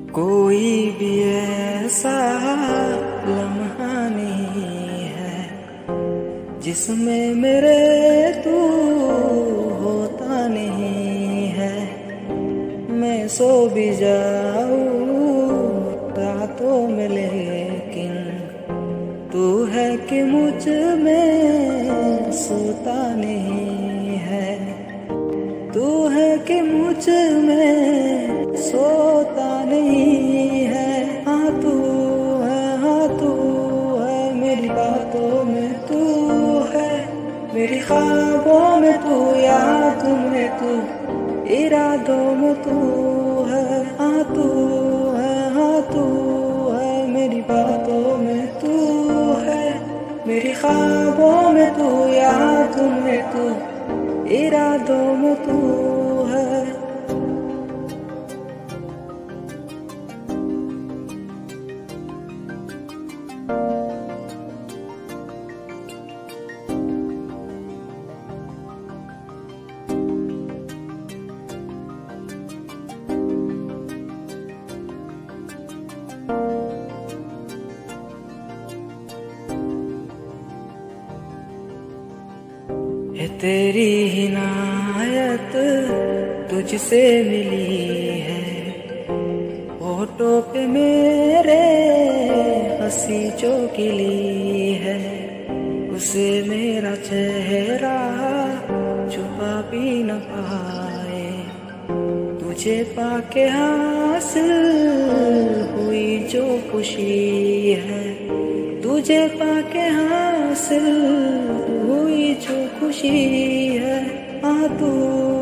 कोई भी ऐसा लम्हा नहीं है जिसमें मेरे तू होता नहीं है। मैं सो भी जाऊं रातों में लेकिन तू है कि मुझ में सोता नहीं है। तू है कि मुझ में सोता नहीं है। हाँ तू है मेरी बातों में तू है, मेरी ख्वाबों में तू, यादों में तू, इरादों में तू है। हाँ तू है मेरी बातों में तू है, मेरी ख्वाबों में तू, यादों में तू, इरादों में तू है। है तेरी हिनायत तुझसे मिली है, होठों पे मेरे हंसी जो खिली है। उसे मेरा चेहरा छुपा भी न पाए, तुझे पाके हासिल हुई जो खुशी है। तुझे पाके हासिल हुई जो खुशी है। हाँ तू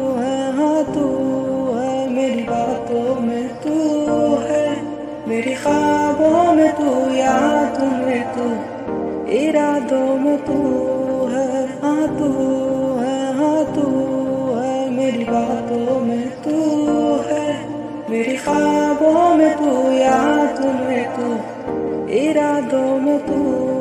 है मेरी बातों में तू है, मेरी ख्वाबों में तू, यादों में तू, इरादों में तू है। हाँ तू है मेरी बातों में तू है, मेरी ख्वाबों में तू, यादों में तू, इरादों में तू।